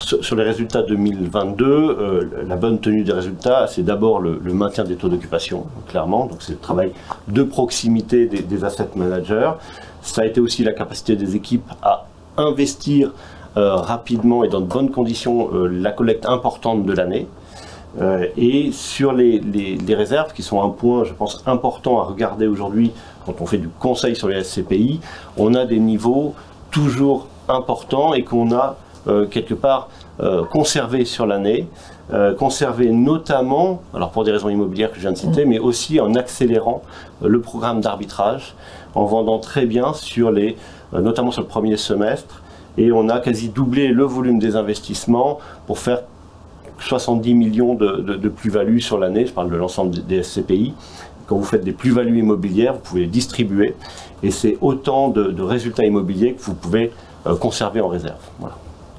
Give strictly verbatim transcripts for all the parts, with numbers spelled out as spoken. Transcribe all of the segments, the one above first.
sur, sur les résultats deux mille vingt-deux, euh, la bonne tenue des résultats, c'est d'abord le, le maintien des taux d'occupation, clairement. Donc c'est le travail de proximité des, des asset managers. Ça a été aussi la capacité des équipes à investir euh, rapidement et dans de bonnes conditions euh, la collecte importante de l'année. Euh, et sur les, les, les réserves, qui sont un point, je pense, important à regarder aujourd'hui quand on fait du conseil sur les S C P I, on a des niveaux toujours importants et qu'on a euh, quelque part euh, conservés sur l'année, euh, conservés notamment, alors pour des raisons immobilières que je viens de citer, mais aussi en accélérant euh, le programme d'arbitrage, en vendant très bien, sur les, euh, notamment sur le premier semestre, et on a quasi doublé le volume des investissements pour faire soixante-dix millions de, de, de plus-value sur l'année, je parle de l'ensemble des S C P I. Quand vous faites des plus-values immobilières, vous pouvez les distribuer, et c'est autant de, de résultats immobiliers que vous pouvez euh, conserver en réserve. Voilà.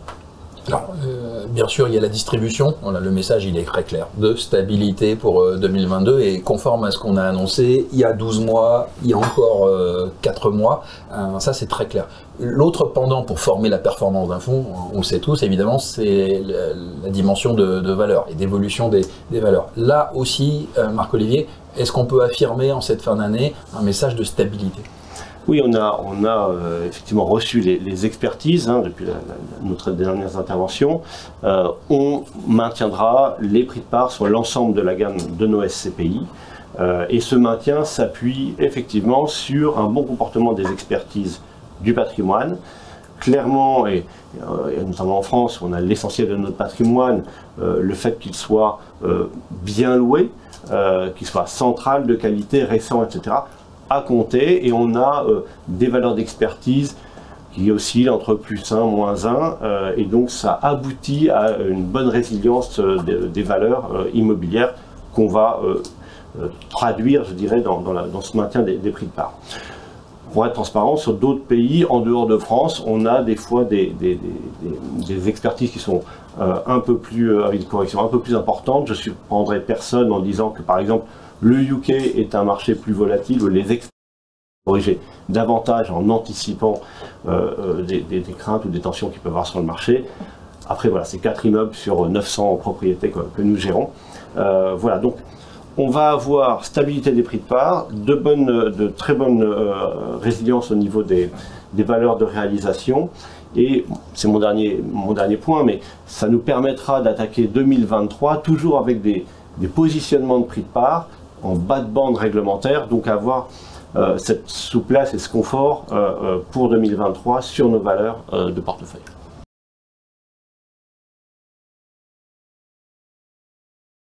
Alors, euh, bien sûr, il y a la distribution. Voilà, le message, il est très clair, de stabilité pour euh, deux mille vingt-deux, et conforme à ce qu'on a annoncé il y a douze mois, il y a encore euh, quatre mois. Euh, ça, c'est très clair. L'autre pendant pour former la performance d'un fonds, on le sait tous, évidemment, c'est la, la dimension de, de valeur et d'évolution des, des valeurs. Là aussi, euh, Marc-Olivier, est-ce qu'on peut affirmer en cette fin d'année un message de stabilité ? Oui, on a, on a euh, effectivement reçu les, les expertises hein, depuis la, la, notre dernières interventions. Euh, on maintiendra les prix de part sur l'ensemble de la gamme de nos S C P I. Euh, et ce maintien s'appuie effectivement sur un bon comportement des expertises du patrimoine. Clairement, et, et notamment en France, on a l'essentiel de notre patrimoine, euh, le fait qu'il soit euh, bien loué, euh, qu'il soit central, de qualité, récent, et cetera, à compter, et on a euh, des valeurs d'expertise qui oscillent entre plus un, moins un, euh, et donc ça aboutit à une bonne résilience euh, des, des valeurs euh, immobilières qu'on va euh, euh, traduire, je dirais, dans, dans, la, dans ce maintien des, des prix de part. Pour être transparent, sur d'autres pays, en dehors de France, on a des fois des, des, des, des, des expertises qui sont euh, un peu plus, euh, avec des corrections un peu plus importantes. Je ne surprendrai personne en disant que, par exemple, le U K est un marché plus volatile, où les experts corrigent davantage en anticipant euh, euh, des, des, des craintes ou des tensions qu'il peut y avoir sur le marché. Après, voilà, c'est quatre immeubles sur neuf cents propriétés que, que nous gérons. Euh, voilà, donc on va avoir stabilité des prix de part, de, bonnes, de très bonne euh, résilience au niveau des, des valeurs de réalisation. Et c'est mon dernier, mon dernier point, mais ça nous permettra d'attaquer deux mille vingt-trois toujours avec des, des positionnements de prix de part en bas de bande réglementaire, donc avoir euh, cette souplesse et ce confort euh, pour deux mille vingt-trois sur nos valeurs euh, de portefeuille.